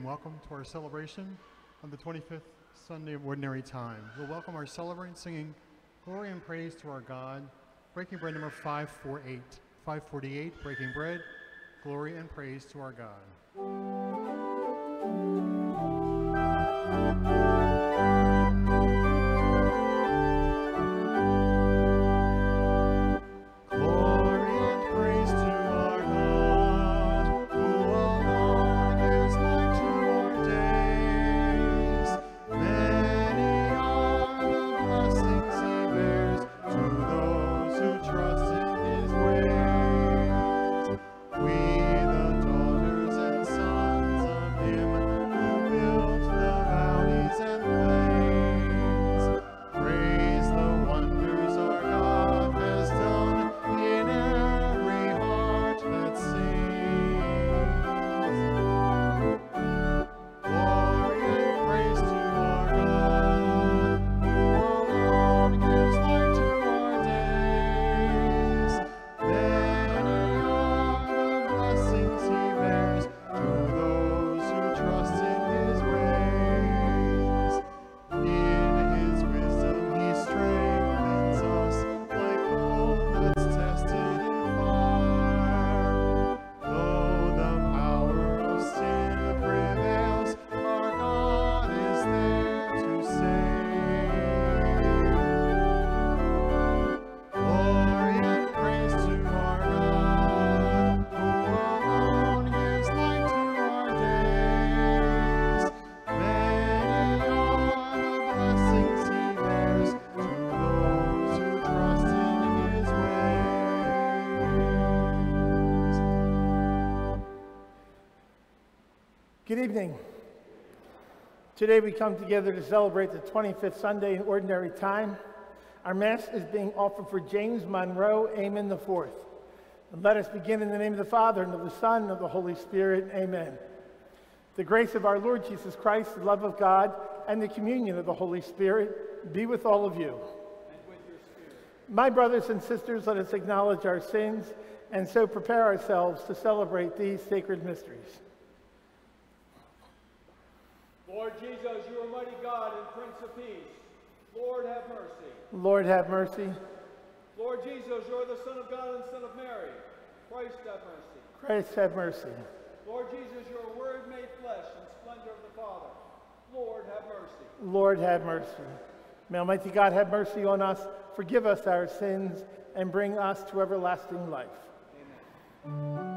welcome to our celebration on the 25th Sunday of Ordinary Time. We'll welcome our celebrants singing Glory and Praise to Our God, Breaking Bread number 548. 548, Breaking Bread, Glory and Praise to Our God. Good evening. Today we come together to celebrate the 25th Sunday in Ordinary Time. Our Mass is being offered for James Monroe Amen IV. And let us begin in the name of the Father, and of the Son, and of the Holy Spirit. Amen. The grace of our Lord Jesus Christ, the love of God, and the communion of the Holy Spirit be with all of you. And with your spirit. My brothers and sisters, let us acknowledge our sins and so prepare ourselves to celebrate these sacred mysteries. Lord Jesus, you are mighty God and Prince of Peace. Lord, have mercy. Lord, have mercy. Lord Jesus, you are the Son of God and Son of Mary. Christ, have mercy. Christ, have mercy. Lord Jesus, you are Word made flesh and splendor of the Father. Lord, have mercy. Lord, have mercy. May Almighty God have mercy on us, forgive us our sins, and bring us to everlasting life. Amen.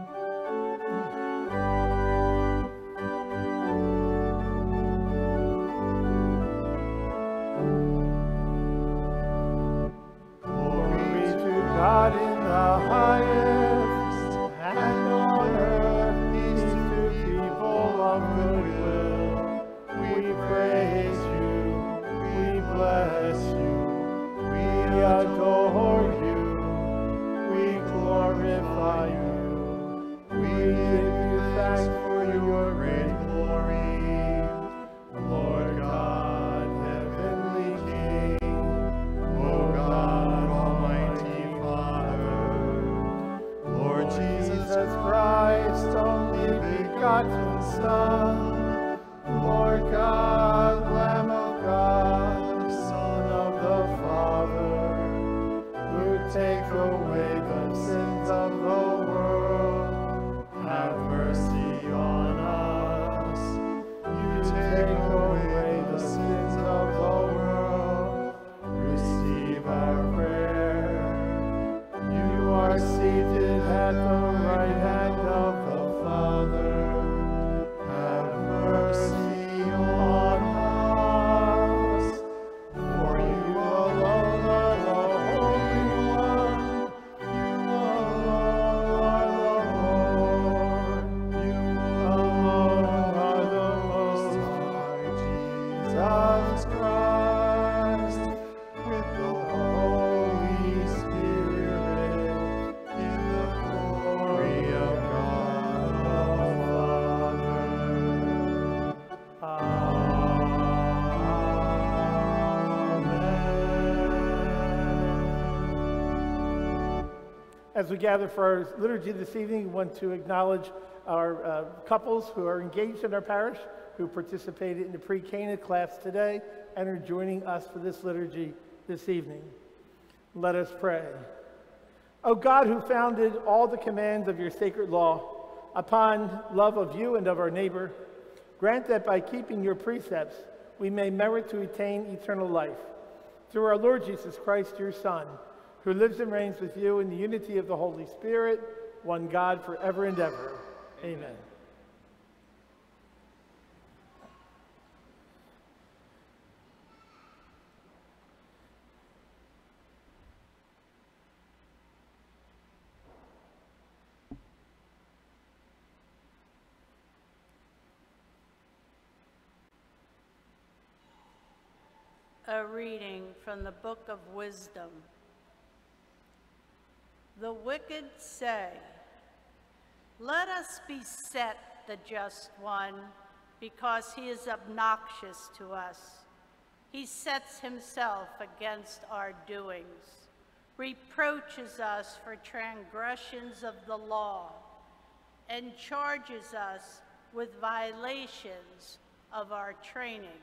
God in the highest, and on earth peace to people of good will. We praise you, we bless you, we adore you, we glorify you. We give you thanks for your great glory, Lord God, heavenly King, O God, Almighty Lord Jesus Christ, only begotten Son, Lord God, Lamb of God, Son of the Father, who take away the sins of the world, have mercy on us. You take away the sins of the world, receive our prayer. You are seated at the right hand of the Father. Have mercy on us. For you alone are the Holy One. You alone are the Lord. You alone are the Most High, Jesus Christ, with the Holy Spirit, in the glory of God the Father. Amen. As we gather for our liturgy this evening, we want to acknowledge our couples who are engaged in our parish, who participated in the pre-Cana class today and are joining us for this liturgy this evening. Let us pray. O God, who founded all the commands of your sacred law upon love of you and of our neighbor, grant that by keeping your precepts we may merit to attain eternal life. Through our Lord Jesus Christ, your Son, who lives and reigns with you in the unity of the Holy Spirit, one God, forever and ever. Amen. A reading from the Book of Wisdom. The wicked say, "Let us beset the just one, because he is obnoxious to us. He sets himself against our doings, reproaches us for transgressions of the law, and charges us with violations of our training.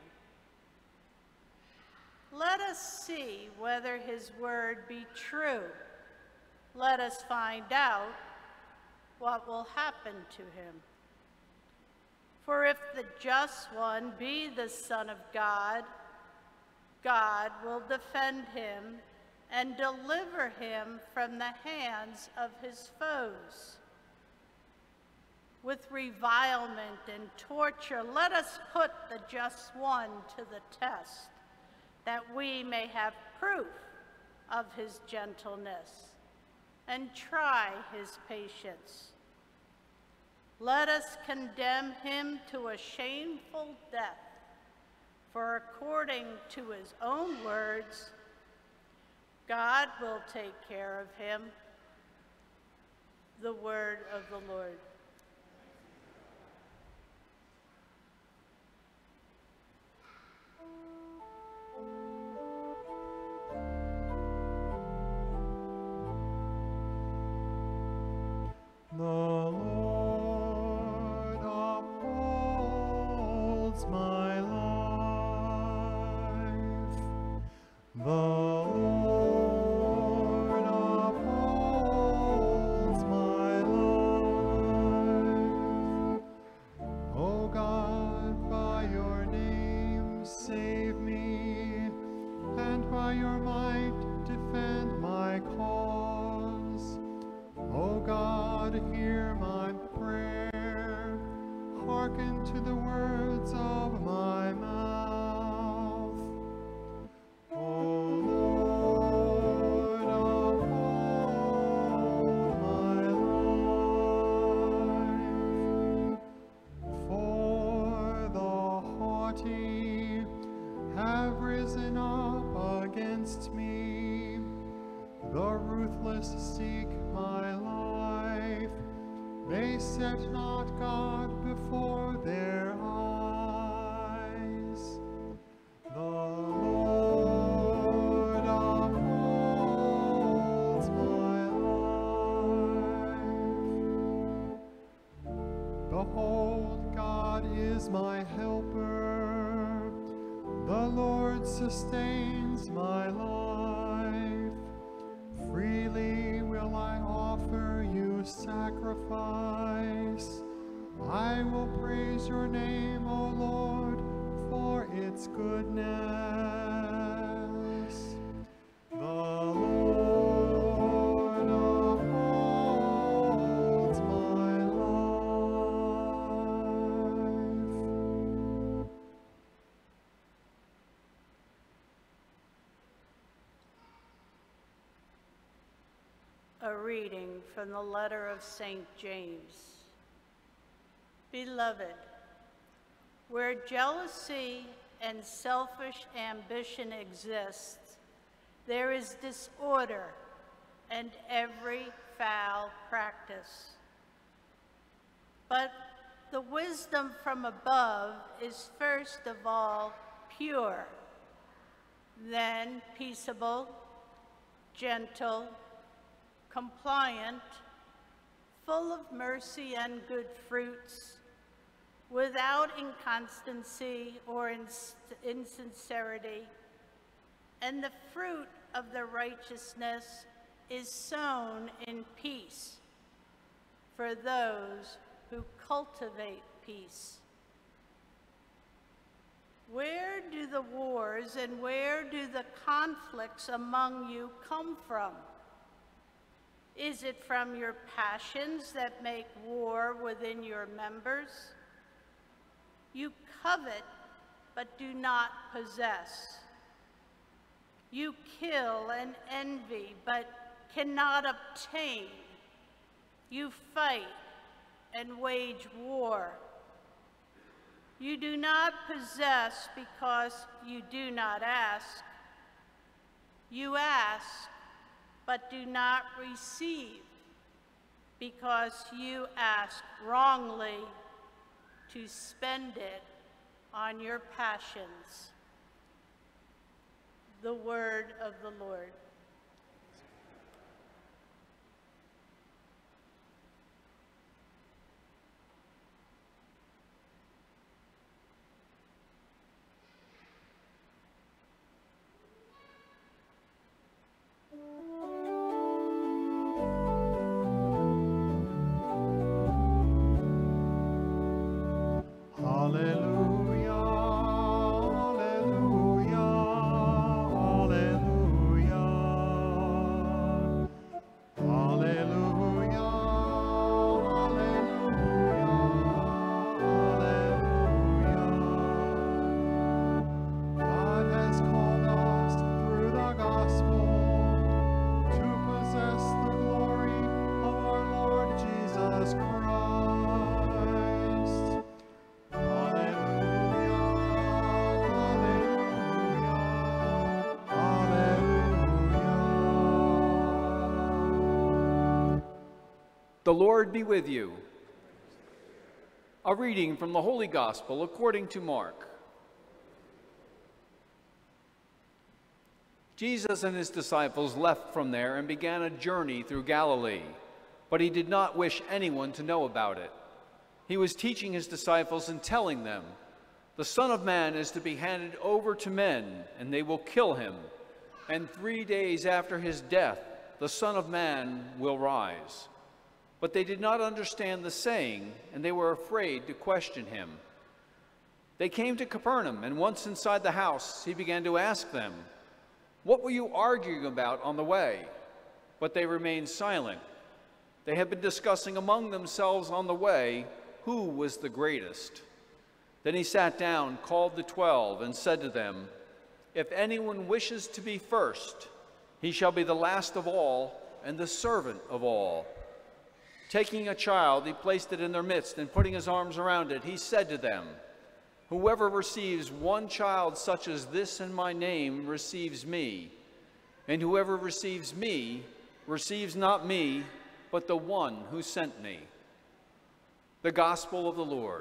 Let us see whether his word be true. Let us find out what will happen to him. For if the just one be the Son of God, God will defend him and deliver him from the hands of his foes. With revilement and torture, let us put the just one to the test, that we may have proof of his gentleness and try his patience. Let us condemn him to a shameful death, for according to his own words, God will take care of him." The word of the Lord. The Lord upholds my life. The Lord upholds my life. O God, by your name save me, and by your might defend my cause. O God, hear my prayer. Hearken to the words of my mouth. O Lord, uphold my life. For the haughty have risen up against me. The ruthless seek my life. They set not God before their eyes. The Lord upholds my life. Behold, God is my helper. The Lord sustains my life. Freely will I offer you sacrifice. I will praise your name, O Lord, for its goodness. The Lord upholds my life. A reading from the letter of St. James. Beloved, where jealousy and selfish ambition exists, there is disorder and every foul practice. But the wisdom from above is first of all pure, then peaceable, gentle, compliant, full of mercy and good fruits, without inconstancy or insincerity, and the fruit of the righteousness is sown in peace for those who cultivate peace. Where do the wars and where do the conflicts among you come from? Is it from your passions that make war within your members? You covet, but do not possess. You kill and envy, but cannot obtain. You fight and wage war. You do not possess because you do not ask. You ask, but do not receive, because you ask wrongly to spend it on your passions. The word of the Lord. Hallelujah, hallelujah, hallelujah. Hallelujah, hallelujah, hallelujah. God has called us through the gospel to possess the glory of our Lord Jesus Christ. The Lord be with you. A reading from the Holy Gospel according to Mark. Jesus and his disciples left from there and began a journey through Galilee, but he did not wish anyone to know about it. He was teaching his disciples and telling them, "The Son of Man is to be handed over to men, and they will kill him. And 3 days after his death, the Son of Man will rise." But they did not understand the saying, and they were afraid to question him. They came to Capernaum, and once inside the house, he began to ask them, "What were you arguing about on the way?" But they remained silent. They had been discussing among themselves on the way who was the greatest. Then he sat down, called the 12, and said to them, "If anyone wishes to be first, he shall be the last of all and the servant of all." Taking a child, he placed it in their midst, and putting his arms around it, he said to them, "Whoever receives one child such as this in my name receives me, and whoever receives me receives not me, but the one who sent me." The Gospel of the Lord.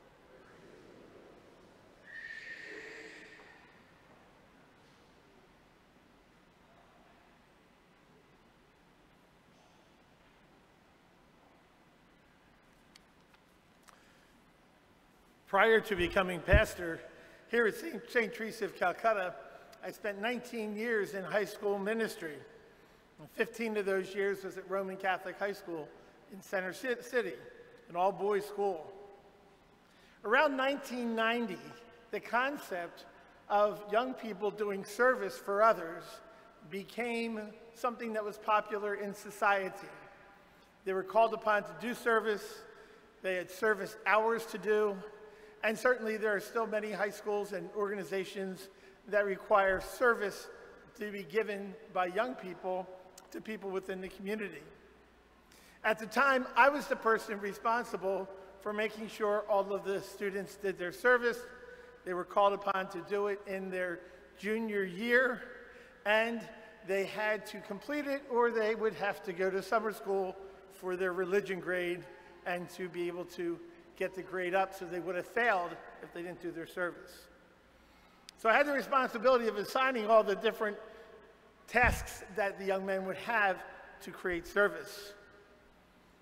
Prior to becoming pastor here at St. Teresa of Calcutta, I spent 19 years in high school ministry. And 15 of those years was at Roman Catholic High School in Center City, an all-boys school. Around 1990, the concept of young people doing service for others became something that was popular in society. They were called upon to do service, they had service hours to do, and certainly there are still many high schools and organizations that require service to be given by young people to people within the community. At the time, I was the person responsible for making sure all of the students did their service. They were called upon to do it in their junior year, and they had to complete it or they would have to go to summer school for their religion grade and to be able to get the grade up, so they would have failed if they didn't do their service. So I had the responsibility of assigning all the different tasks that the young men would have to create service.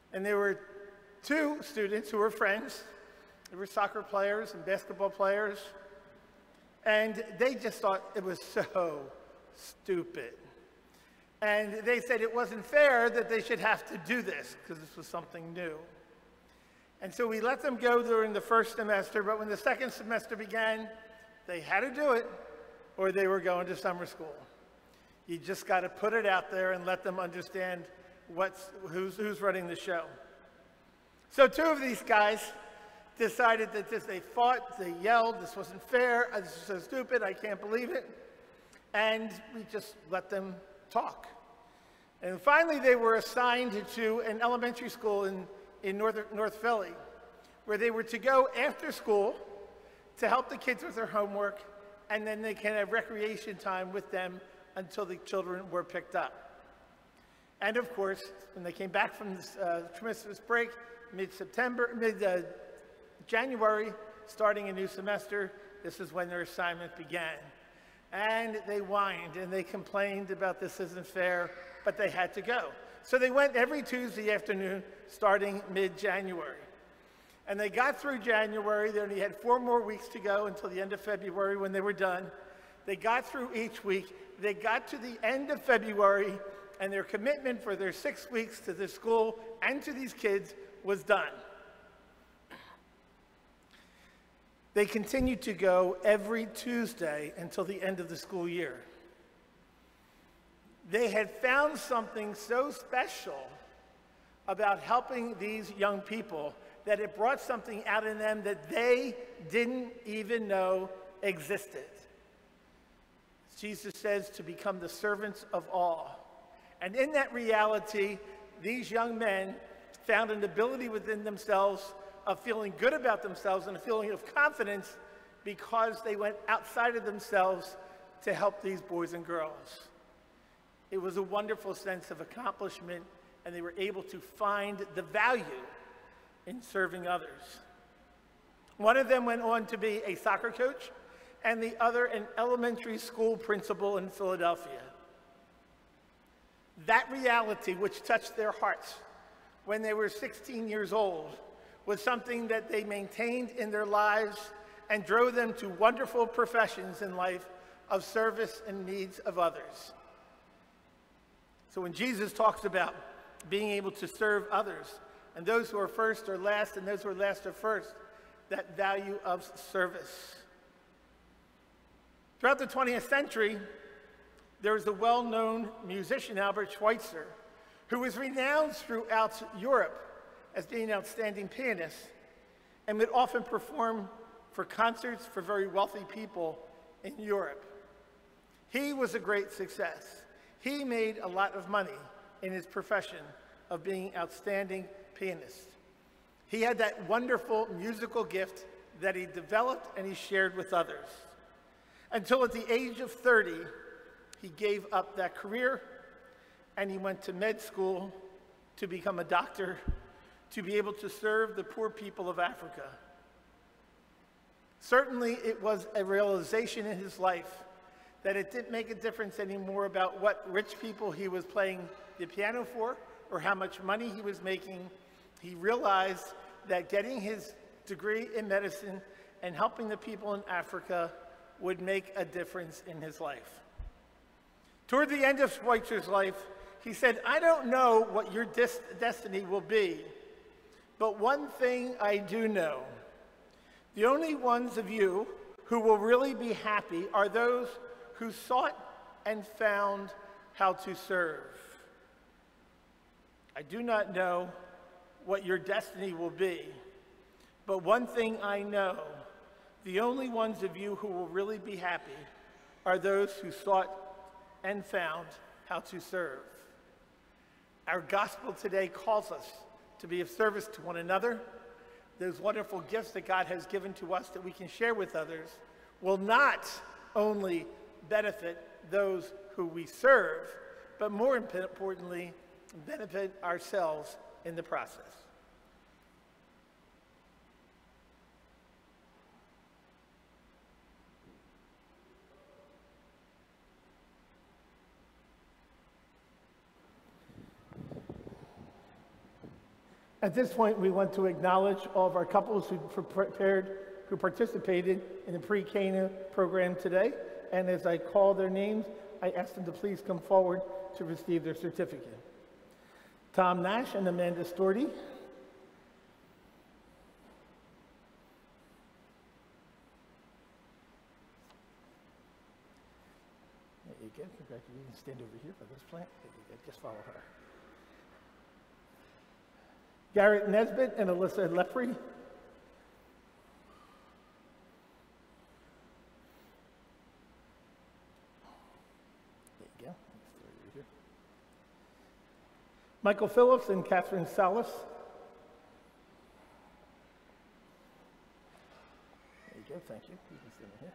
And there were two students who were friends. They were soccer players and basketball players. And they just thought it was so stupid. And they said it wasn't fair that they should have to do this because this was something new. And so we let them go during the first semester, but when the second semester began, they had to do it or they were going to summer school. You just got to put it out there and let them understand who's running the show. So two of these guys decided that they fought, they yelled, this wasn't fair, this is so stupid, I can't believe it. And we just let them talk. And finally they were assigned to an elementary school in North Philly, where they were to go after school to help the kids with their homework, and then they can have recreation time with them until the children were picked up. And of course, when they came back from this Christmas break, mid-January, starting a new semester, this is when their assignment began. And they whined and they complained about this isn't fair, but they had to go. So they went every Tuesday afternoon, starting mid-January. And they got through January. They only had 4 more weeks to go until the end of February when they were done. They got through each week. They got to the end of February, and their commitment for their 6 weeks to the school and to these kids was done. They continued to go every Tuesday until the end of the school year. They had found something so special about helping these young people that it brought something out in them that they didn't even know existed. Jesus says to become the servants of all. And in that reality, these young men found an ability within themselves of feeling good about themselves and a feeling of confidence because they went outside of themselves to help these boys and girls. It was a wonderful sense of accomplishment, and they were able to find the value in serving others. One of them went on to be a soccer coach, and the other an elementary school principal in Philadelphia. That reality, which touched their hearts when they were 16 years old, was something that they maintained in their lives and drove them to wonderful professions in life of service and needs of others. So when Jesus talks about being able to serve others, and those who are first are last, and those who are last are first, that value of service. Throughout the 20th century, there was a well-known musician, Albert Schweitzer, who was renowned throughout Europe as being an outstanding pianist and would often perform for concerts for very wealthy people in Europe. He was a great success. He made a lot of money in his profession of being an outstanding pianist. He had that wonderful musical gift that he developed and he shared with others. Until at the age of 30, he gave up that career and he went to med school to become a doctor, to be able to serve the poor people of Africa. Certainly, it was a realization in his life that it didn't make a difference anymore about what rich people he was playing the piano for or how much money he was making. He realized that getting his degree in medicine and helping the people in Africa would make a difference in his life. Toward the end of Schweitzer's life, he said, "I don't know what your destiny will be, but one thing I do know. The only ones of you who will really be happy are those who sought and found how to serve. I do not know what your destiny will be, but one thing I know, the only ones of you who will really be happy are those who sought and found how to serve." Our gospel today calls us to be of service to one another. Those wonderful gifts that God has given to us that we can share with others will not only benefit those who we serve, but more importantly, benefit ourselves in the process. At this point, we want to acknowledge all of our couples who participated in the pre-Cana program today. And as I call their names, I ask them to please come forward to receive their certificate. Tom Nash and Amanda Storty. There you go. Congratulations. You can stand over here by this plant. There you go. Just follow her. Garrett Nesbitt and Alyssa Lepre. There you go. Michael Phillips and Catherine Salas. There you go. Thank you. You can stand here.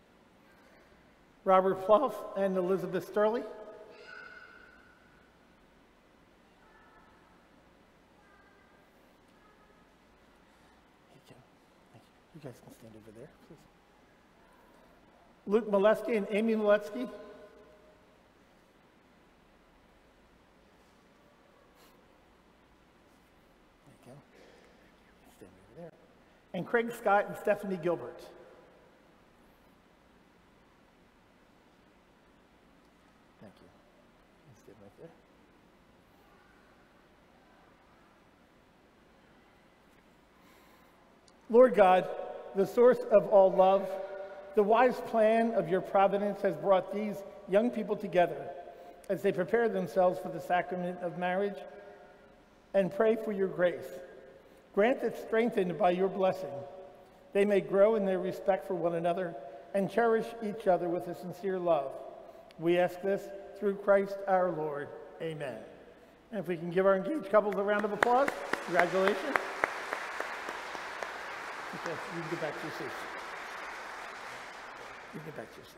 Robert Plouffe and Elizabeth Sterling. You guys can stand over there, please. Luke Molesky and Amy Molesky. There you go. Stand over there. And Craig Scott and Stephanie Gilbert. Thank you. You can stand right there. Lord God, the source of all love, the wise plan of your providence has brought these young people together as they prepare themselves for the sacrament of marriage and pray for your grace. Grant that, strengthened by your blessing, they may grow in their respect for one another and cherish each other with a sincere love. We ask this through Christ our Lord. Amen. And if we can give our engaged couples a round of applause. Congratulations. Okay, you can get back to your seats. You can get back to your seats.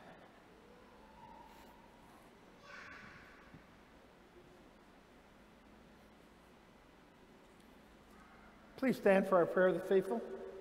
Please stand for our prayer of the faithful.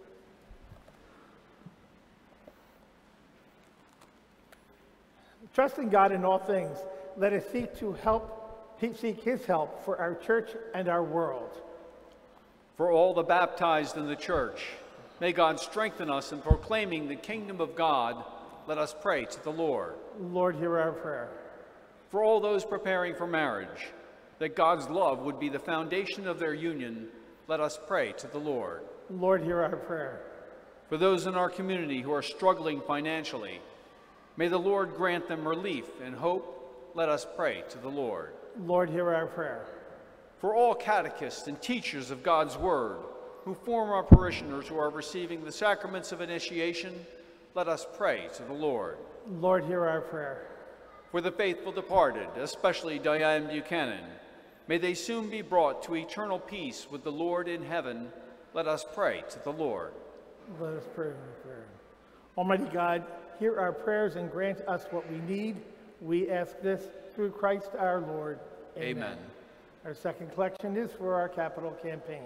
Trusting God in all things, let us seek His help for our church and our world. For all the baptized in the church, may God strengthen us in proclaiming the kingdom of God. Let us pray to the Lord. Lord, hear our prayer. For all those preparing for marriage, that God's love would be the foundation of their union, let us pray to the Lord. Lord, hear our prayer. For those in our community who are struggling financially, may the Lord grant them relief and hope. Let us pray to the Lord. Lord, hear our prayer. For all catechists and teachers of God's word, who form our parishioners who are receiving the sacraments of initiation, let us pray to the Lord. Lord, hear our prayer. For the faithful departed, especially Diane Buchanan, may they soon be brought to eternal peace with the Lord in heaven. Let us pray to the Lord. Let us pray in prayer. Almighty God, hear our prayers and grant us what we need. We ask this through Christ our Lord. Amen. Our second collection is for our capital campaign.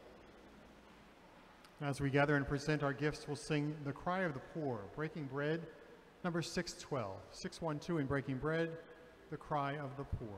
As we gather and present our gifts, we'll sing The Cry of the Poor, Breaking Bread, number 612. 612 in Breaking Bread, The Cry of the Poor.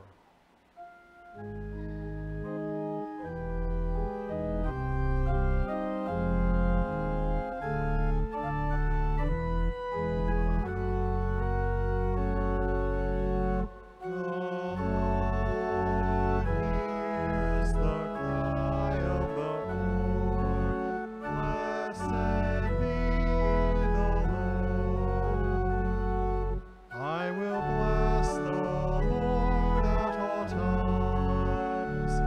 I will bless the Lord at all times.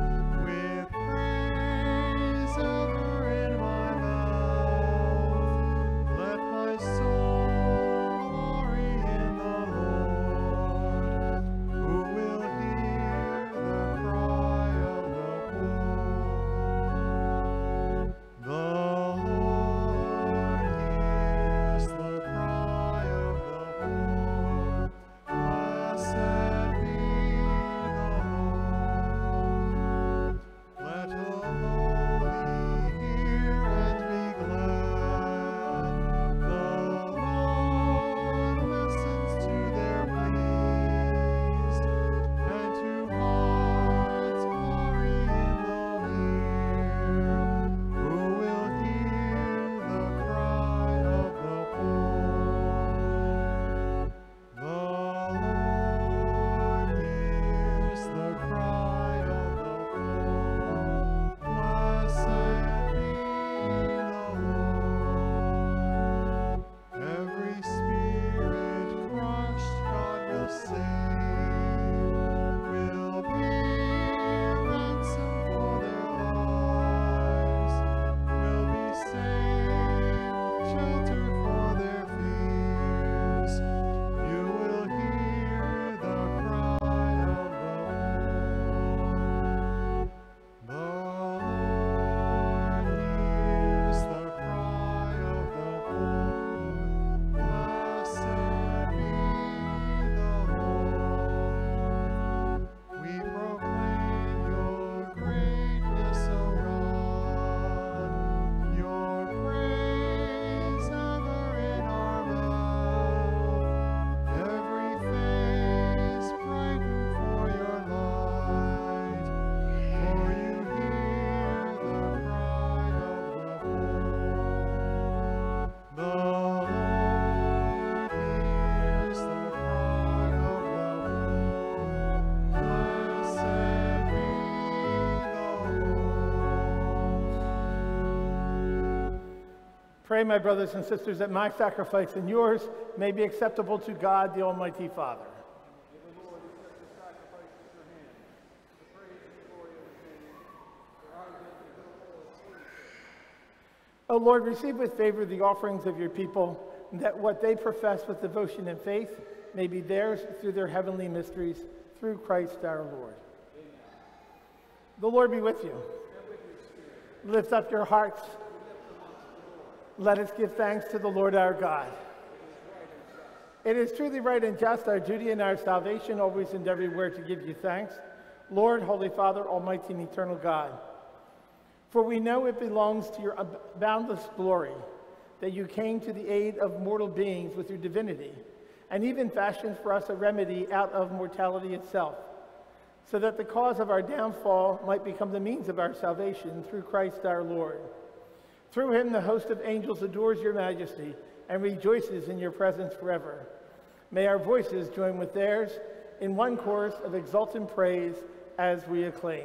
Pray, my brothers and sisters, that my sacrifice and yours may be acceptable to God, the Almighty Father. O Lord, receive with favor the offerings of your people, that what they profess with devotion and faith may be theirs through their heavenly mysteries, through Christ our Lord. Amen. The Lord be with you. Lift up your hearts. Let us give thanks to the Lord our God. It is truly right and just, our duty and our salvation, always and everywhere to give you thanks, Lord, Holy Father, Almighty and eternal God. For we know it belongs to your boundless glory that you came to the aid of mortal beings with your divinity, and even fashioned for us a remedy out of mortality itself, so that the cause of our downfall might become the means of our salvation through Christ our Lord. Through him the host of angels adores your majesty and rejoices in your presence forever. May our voices join with theirs in one chorus of exultant praise as we acclaim.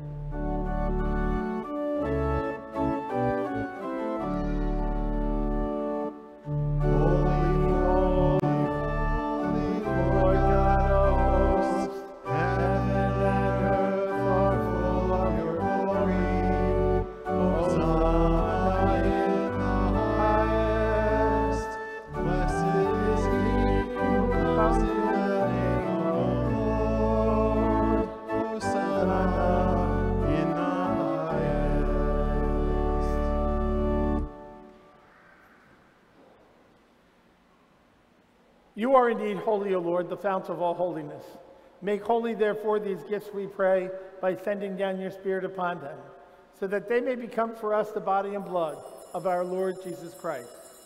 You are indeed holy, O Lord, the fount of all holiness. Make holy, therefore, these gifts, we pray, by sending down your Spirit upon them, so that they may become for us the body and blood of our Lord Jesus Christ.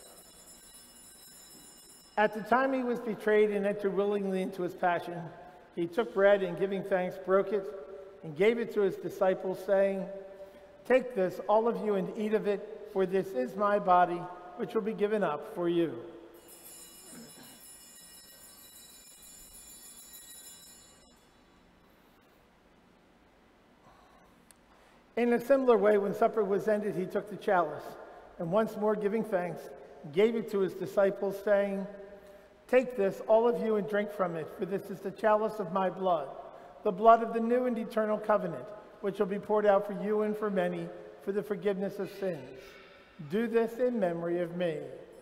At the time he was betrayed and entered willingly into his passion, he took bread and, giving thanks, broke it and gave it to his disciples, saying, "Take this, all of you, and eat of it, for this is my body, which will be given up for you." In a similar way, when supper was ended, he took the chalice, and once more giving thanks, gave it to his disciples, saying, "Take this, all of you, and drink from it, for this is the chalice of my blood, the blood of the new and eternal covenant, which will be poured out for you and for many for the forgiveness of sins. Do this in memory of me."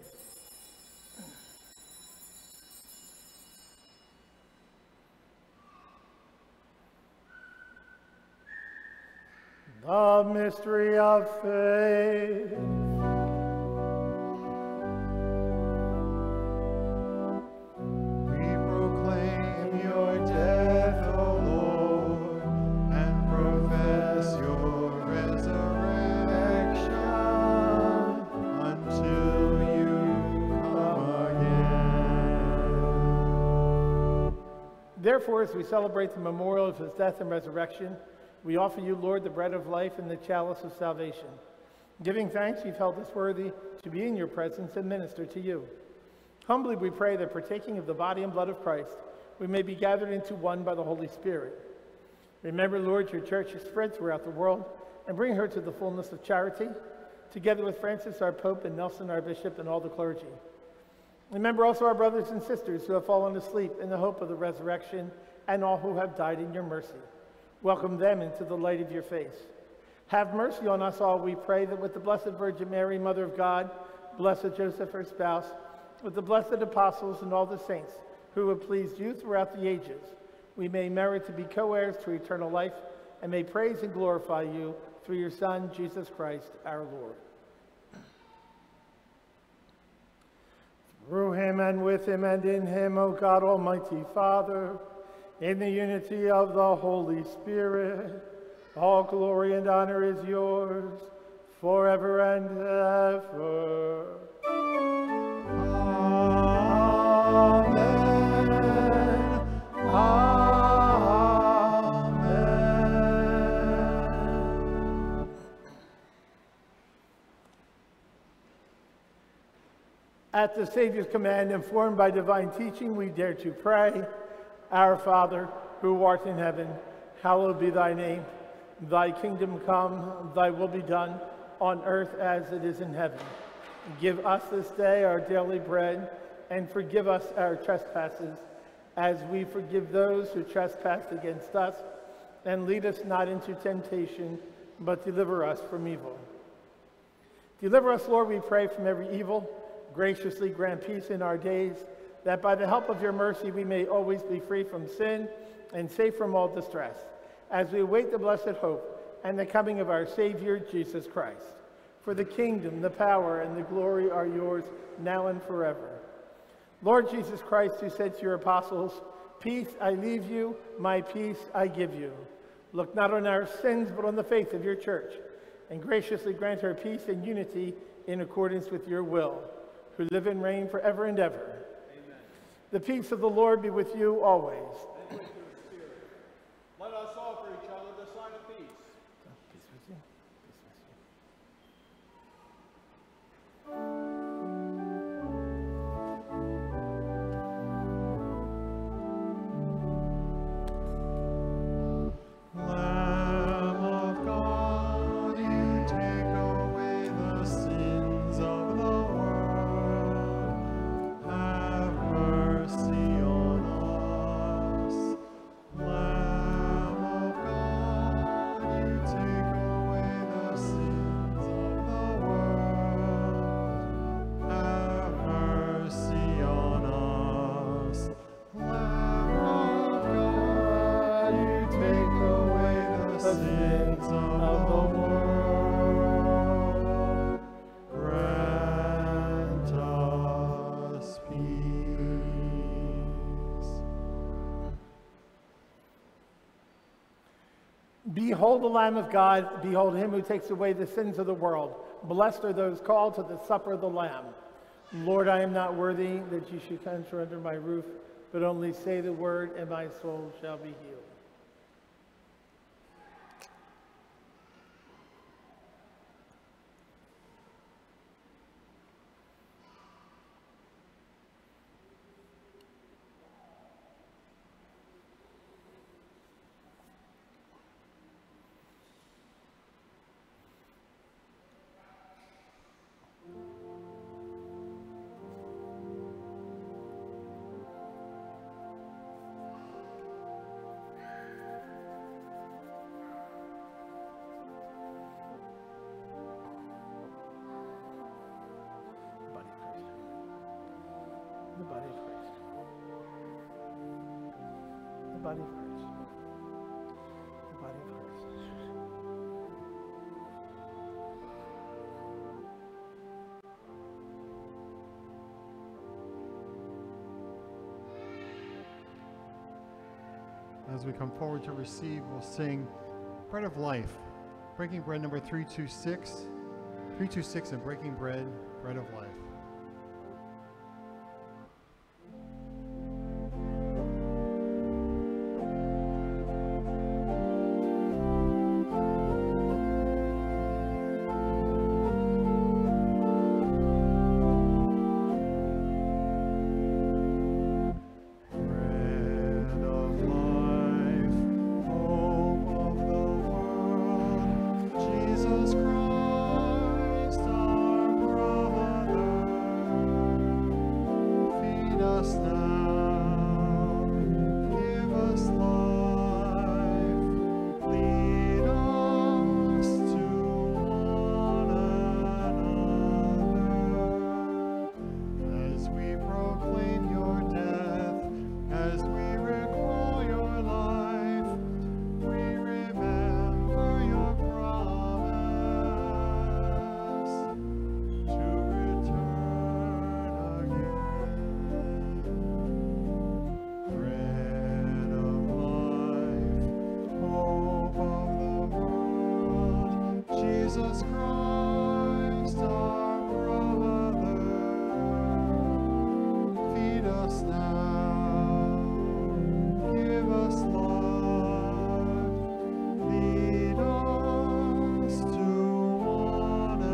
The mystery of faith. We proclaim your death, O Lord, and profess your resurrection until you come again. Therefore, as we celebrate the memorial of his death and resurrection, we offer you, Lord, the bread of life and the chalice of salvation. Giving thanks, you've held us worthy to be in your presence and minister to you. Humbly we pray that, partaking of the body and blood of Christ, we may be gathered into one by the Holy Spirit. Remember, Lord, your church is spread throughout the world, and bring her to the fullness of charity, together with Francis, our Pope, and Nelson, our Bishop, and all the clergy. Remember also our brothers and sisters who have fallen asleep in the hope of the resurrection, and all who have died in your mercy. Welcome them into the light of your face. Have mercy on us all, we pray, that with the Blessed Virgin Mary, Mother of God, blessed Joseph, her spouse, with the blessed apostles and all the saints who have pleased you throughout the ages, we may merit to be co-heirs to eternal life, and may praise and glorify you through your Son, Jesus Christ, our Lord. Through him and with him and in him, O God, Almighty Father, in the unity of the Holy Spirit, all glory and honor is yours, forever and ever. Amen. Amen. At the Savior's command, informed by divine teaching, we dare to pray. Our Father, who art in heaven, hallowed be thy name. Thy kingdom come, thy will be done, on earth as it is in heaven. Give us this day our daily bread, and forgive us our trespasses, as we forgive those who trespass against us. And lead us not into temptation, but deliver us from evil. Deliver us, Lord, we pray, from every evil. Graciously grant peace in our days, that by the help of your mercy we may always be free from sin and safe from all distress, as we await the blessed hope and the coming of our Savior, Jesus Christ. For the kingdom, the power, and the glory are yours, now and forever. Lord Jesus Christ, who said to your apostles, "Peace I leave you, my peace I give you," look not on our sins, but on the faith of your church, and graciously grant her peace and unity in accordance with your will, who live and reign forever and ever. Amen. The peace of the Lord be with you always. And with your spirit. Let us offer each other the sign of peace. Peace with you. Lamb of God, you take away the sins of the world. Have mercy on us. Lamb of God, you take away the sins of the world. Have mercy on us. Lamb of God, you take away the sins of the world. Grant us peace. Behold the Lamb of God, behold him who takes away the sins of the world. Blessed are those called to the supper of the Lamb. Lord, I am not worthy that you should enter under my roof, but only say the word, and my soul shall be healed. The body of Christ. The body of Christ. The body of Christ. As we come forward to receive, we'll sing Bread of Life, breaking bread number 326. 326 and breaking bread, bread of life. Bread of life, hope of the world, Jesus Christ, our brother, feed us now, give us life, lead us to one another, as we proclaim your death, as we recall your life, we remember your promise to return again. Bread of life, hope of the world, Jesus Christ, our brother, feed us now, give us life, lead us to one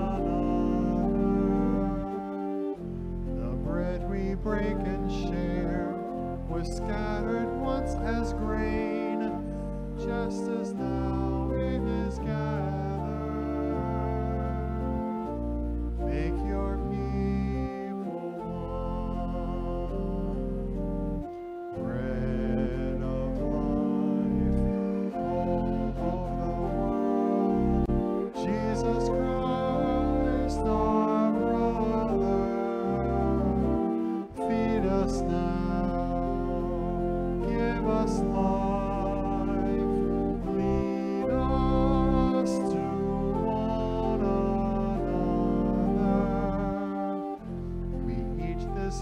another. The bread we break and share was scattered once as grain, just as now it is gathered. Make your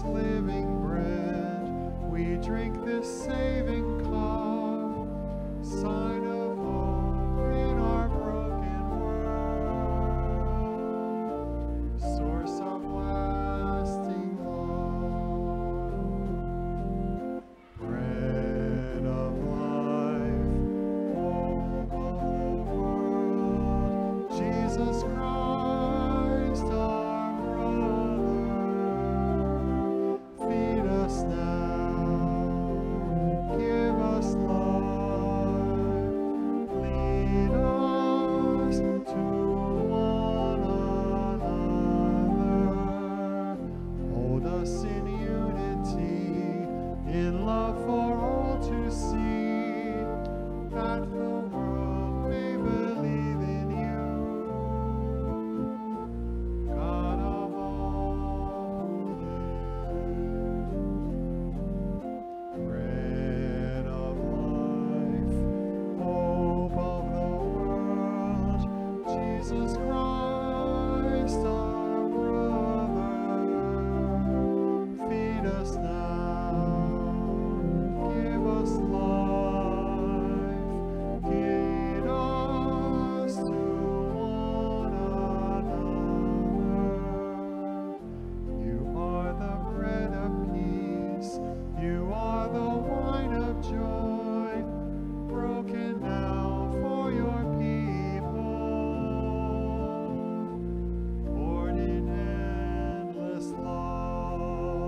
living bread, we drink this saving cup, sign of hope in our broken world, source of lasting love, bread of life, hope of the world, Jesus Christ our brother, feed us now, give us life, lead us to one another, hold us in unity, in love for all to see, that the world may believe in you, God of all who live. Bread of life, hope of the world, Jesus Christ our brother, feed us now, give us life, lead us to one another. You are the bread of peace, you are the wine of joy, broken now for your people, poured in endless love.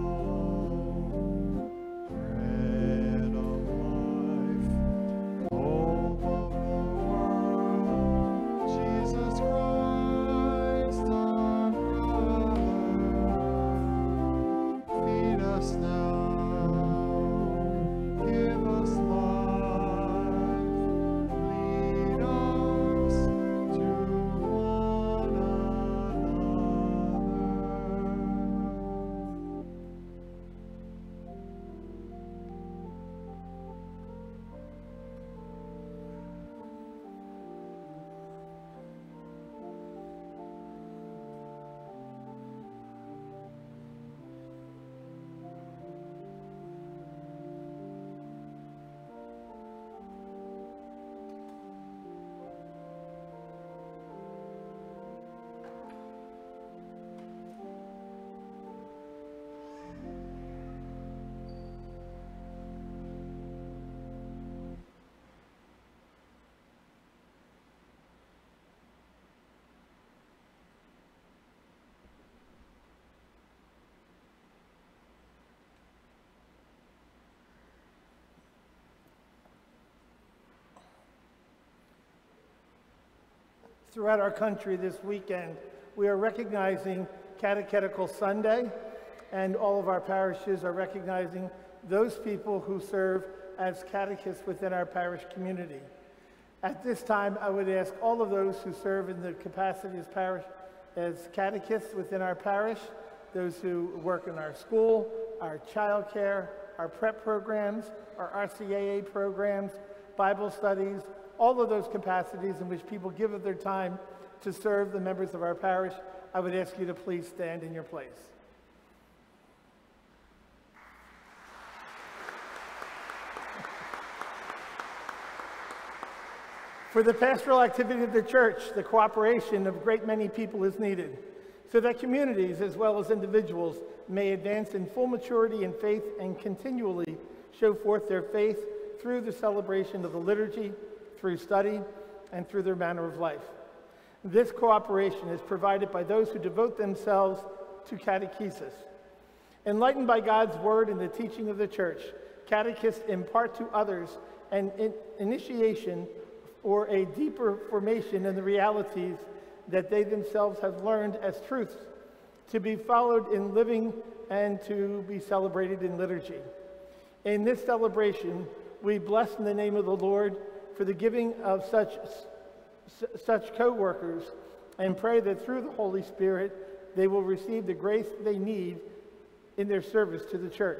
Bread of life, hope of the world, Jesus Christ our brother, feed us now, give us life, lead us to one Throughout our country this weekend, we are recognizing Catechetical Sunday, and all of our parishes are recognizing those people who serve as catechists within our parish community. At this time, I would ask all of those who serve in the capacity as catechists within our parish, those who work in our school, our child care, our prep programs, our RCAA programs, Bible studies, all of those capacities in which people give of their time to serve the members of our parish, I would ask you to please stand in your place. For the pastoral activity of the church, the cooperation of a great many people is needed, so that communities as well as individuals may advance in full maturity in faith and continually show forth their faith through the celebration of the liturgy, through study, and through their manner of life. This cooperation is provided by those who devote themselves to catechesis. Enlightened by God's word and the teaching of the church, catechists impart to others an initiation or a deeper formation in the realities that they themselves have learned as truths, to be followed in living and to be celebrated in liturgy. In this celebration, we bless in the name of the Lord for the giving of such co-workers, and pray that through the Holy Spirit they will receive the grace they need in their service to the church.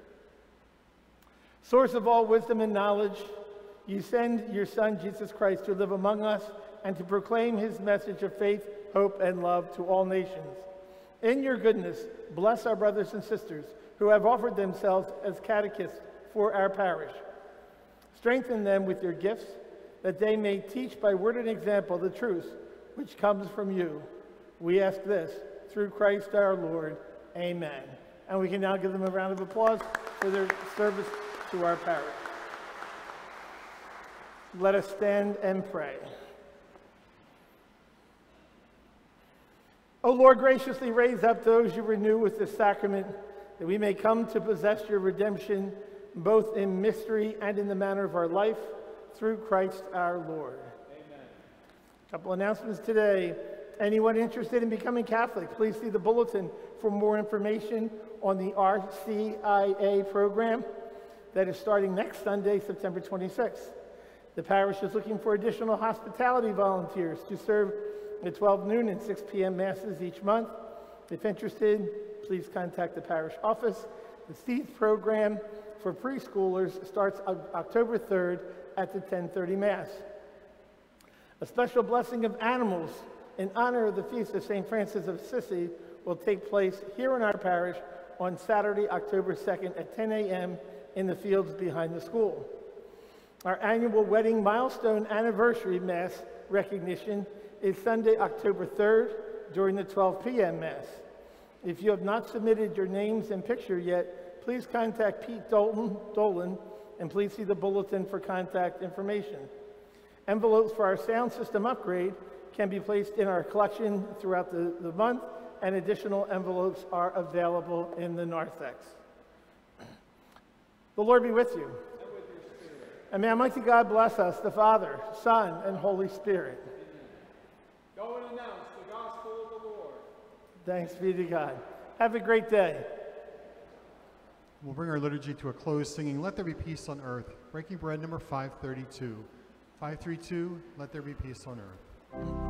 Source of all wisdom and knowledge, you send your Son, Jesus Christ, to live among us and to proclaim his message of faith, hope, and love to all nations. In your goodness, bless our brothers and sisters who have offered themselves as catechists for our parish. Strengthen them with your gifts, that they may teach by word and example the truth which comes from you. We ask this through Christ our Lord. Amen. And we can now give them a round of applause for their service to our parish. Let us stand and pray. O Lord, graciously raise up those you renew with this sacrament, that we may come to possess your redemption, both in mystery and in the manner of our life, through Christ our Lord. Amen. A couple announcements today. Anyone interested in becoming Catholic, please see the bulletin for more information on the RCIA program that is starting next Sunday, September 26th. The parish is looking for additional hospitality volunteers to serve at 12 noon and 6 p.m. Masses each month. If interested, please contact the parish office. The Seeds program for preschoolers starts October 3rd at the 10:30 Mass. A special blessing of animals in honor of the feast of St. Francis of Assisi will take place here in our parish on Saturday, October 2nd at 10 a.m. in the fields behind the school. Our annual wedding milestone anniversary Mass recognition is Sunday, October 3rd during the 12 p.m. Mass. If you have not submitted your names and picture yet, please contact Pete Dolan, and please see the bulletin for contact information. Envelopes for our sound system upgrade can be placed in our collection throughout the month, and additional envelopes are available in the narthex. The Lord be with you. And with your spirit. And may Almighty God bless us, the Father, Son, and Holy Spirit. Go and announce the gospel of the Lord. Thanks be to God. Have a great day. We'll bring our liturgy to a close singing Let There Be Peace on Earth, breaking bread number 532. 532, Let There Be Peace on Earth.